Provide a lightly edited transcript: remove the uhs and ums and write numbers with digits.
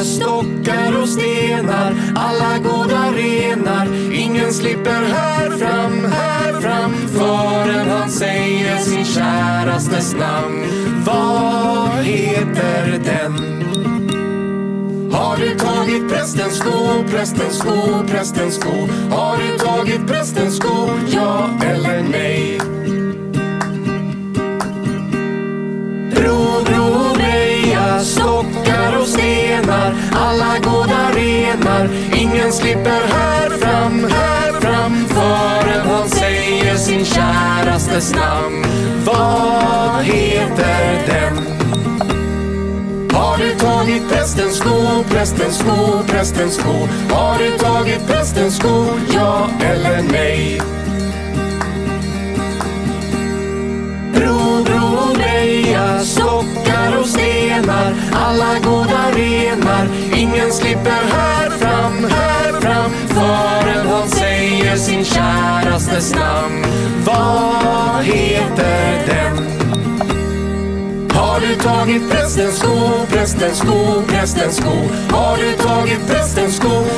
stockar och stenar, alla goda renar. Ingen slipper här fram, förrän han säger sin kärastes namn. Vad heter den? Har du tagit prästens sko, prästens sko, prästens sko? Har du tagit prästens sko, ja eller nej? Bro, breja, stockar och stenar, alla goda renar. Ingen slipper här fram, förrän han säger sin kärastes namn. Vad heter den? Har du tagit prästens sko, prästens sko, prästens sko? Har du tagit prästens sko, ja eller nej? Bro, breja, stockar och stenar, alla goda renar. Ingen slipper här fram, förrän han säger sin kärastes namn. Vad heter den? Har du tagit prästens sko, prästens sko, prästens sko? Har du tagit prästens sko,